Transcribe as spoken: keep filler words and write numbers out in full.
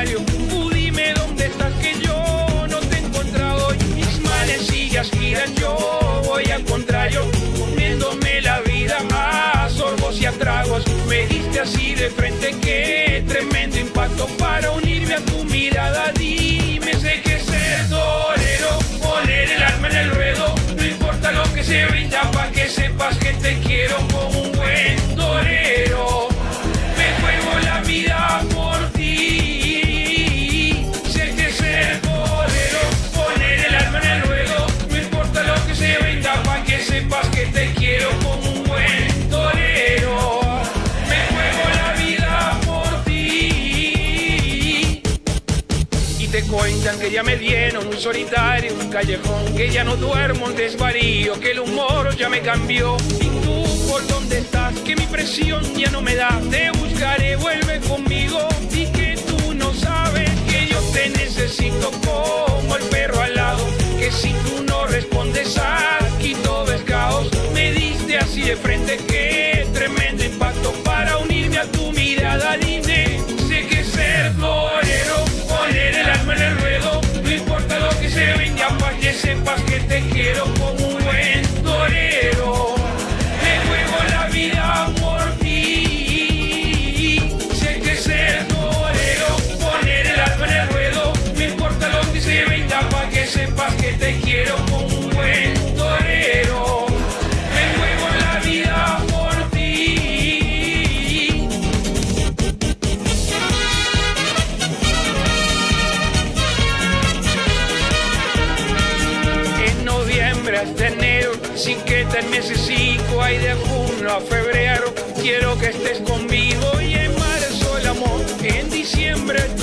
solitario. Tú dime dónde estás que yo no te he encontrado. Y mis manecillas giran, yo voy al contrario, comiéndome la vida a sorbos y a tragos. Me diste así de frente, qué tremendo impacto para unirme a tu mirada. Dime, sé que ser torero, poner el alma en el ruedo, no importa lo que se brinda, pa' que sepas que te quiero como un buen torero. Me juego la vida por ti. Sé que ser torero, poner el alma en el ruedo, no importa lo que se brinda, pa' que sepas que te quiero como un buen torero. Me juego la vida por ti. Y te cuentan que ya me dieron un solitario, un callejón, que ya no duermo, un desvarío, que el humor ya me cambió. Y tú, ¿por dónde estás? Que mi presión ya no me da. Te buscaré, vuelve conmigo. Y que tú no sabes que yo te necesito como el perro al lado, que si tú no respondes aquí todo es caos. Me diste así de frente, qué tremendo impacto para unirme a tu mirada. Dime, sé que ser torero, poner el alma en el ruedo, no importa lo que se venga, para que sepas que te quiero como un buen torero. Me juego la vida por ti. Sé que ser torero, poner el alma en el ruedo, no importa lo que se venga, para que sepas que te quiero como un buen torero. Me juego la vida por ti. En noviembre hasta enero, sin que te necesito, hay de junio a febrero, quiero que estés conmigo. Y en marzo el amor, en diciembre